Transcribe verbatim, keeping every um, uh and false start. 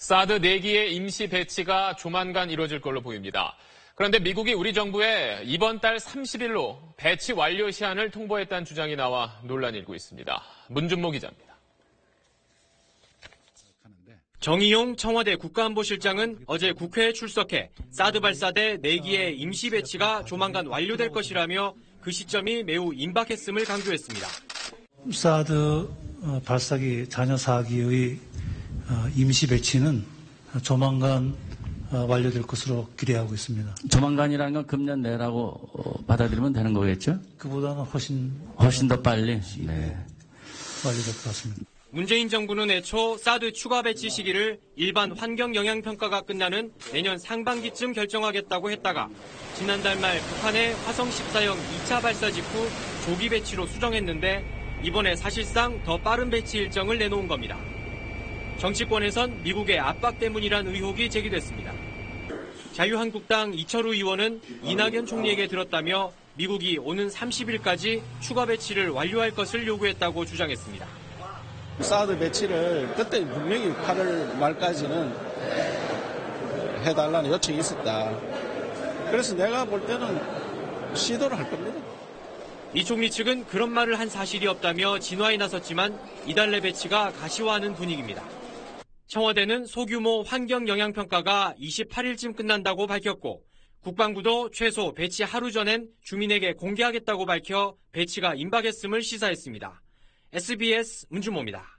사드 네 기의 임시 배치가 조만간 이루어질 걸로 보입니다. 그런데 미국이 우리 정부에 이번 달 삼십 일로 배치 완료 시한을 통보했다는 주장이 나와 논란이 일고 있습니다. 문준모 기자입니다. 정의용 청와대 국가안보실장은 어제 국회에 출석해 사드 발사대 네 기의 임시 배치가 조만간 완료될 것이라며 그 시점이 매우 임박했음을 강조했습니다. 사드 발사기 잔여 사 기의 임시 배치는 조만간 완료될 것으로 기대하고 있습니다. 조만간이라는 건 금년 내라고 받아들이면 되는 거겠죠? 그보다는 훨씬 훨씬 더 빨리 네. 완료될 것 같습니다. 문재인 정부는 애초 사드 추가 배치 시기를 일반 환경 영향 평가가 끝나는 내년 상반기쯤 결정하겠다고 했다가 지난달 말 북한의 화성 십사형 이 차 발사 직후 조기 배치로 수정했는데 이번에 사실상 더 빠른 배치 일정을 내놓은 겁니다. 정치권에선 미국의 압박 때문이란 의혹이 제기됐습니다. 자유한국당 이철우 의원은 이낙연 총리에게 들었다며 미국이 오는 삼십 일까지 추가 배치를 완료할 것을 요구했다고 주장했습니다. 사드 배치를 그때 분명히 팔월 말까지는 해달라는 요청이 있었다. 그래서 내가 볼 때는 시도를 할 겁니다. 이 총리 측은 그런 말을 한 사실이 없다며 진화에 나섰지만 이달 내 배치가 가시화하는 분위기입니다. 청와대는 소규모 환경 영향 평가가 이십팔 일쯤 끝난다고 밝혔고 국방부도 최소 배치 하루 전엔 주민에게 공개하겠다고 밝혀 배치가 임박했음을 시사했습니다. 에스비에스 문준모입니다.